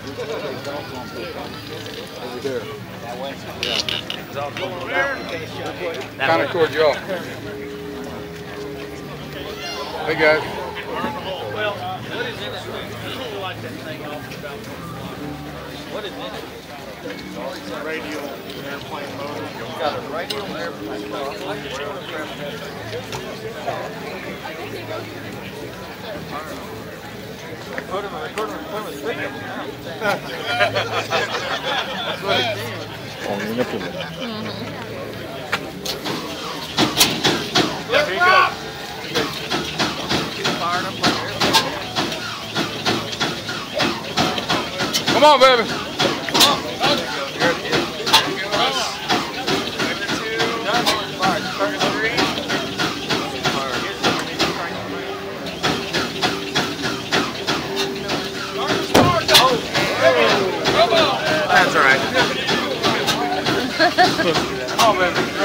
Over there. That way? Yeah. Kind of towards y'all. Hey guys. Well, what is in it? I like that thing off about. What is in it? It's a radial airplane motor. It's got a radial airplane motor. Put him in Plymouth pickup now. That's what it is. Only in a Plymouth. There you go. Fired up like airplane. Come on, baby. That's all right. Come on, baby.